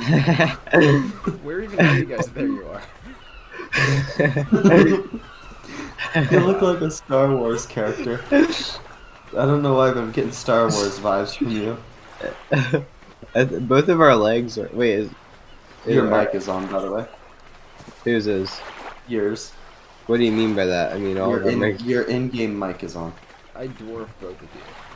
Where even are you guys? There you are. You look like a Star Wars character. I don't know why, but I'm getting Star Wars vibes from you. Both of our legs are. Wait, Your mic is on, by the way. whose is? Yours. What do you mean by that? I mean, all of our mics. Your in-game mic is on. I dwarf both of you.